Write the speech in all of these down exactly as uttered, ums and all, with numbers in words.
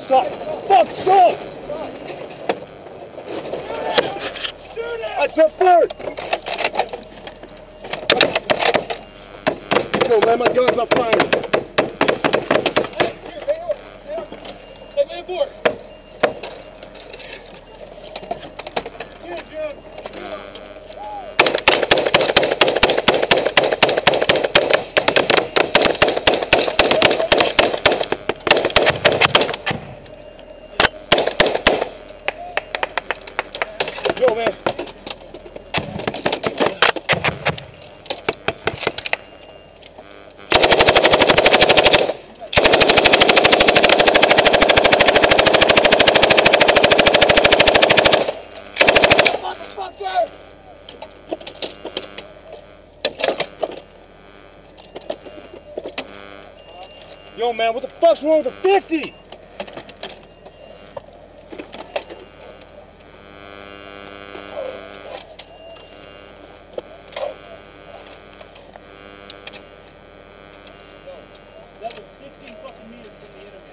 Stop! Fuck! Stop! I jump forward! Go, man, my gun's on fire. Hey, here, lay over. Lay over. Hey, lay aboard. Here, Jim. Go, man. Yo, man, what the fuck's wrong with the fifty? That was fifteen fucking meters from the enemy.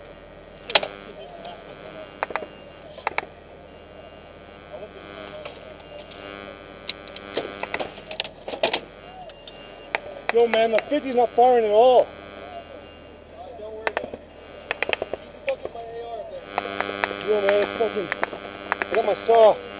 Yo, man, the fifty's not firing at all. Alright, don't worry about it. You can fucking my A R up there. Yo, man, it's fucking... I got my saw.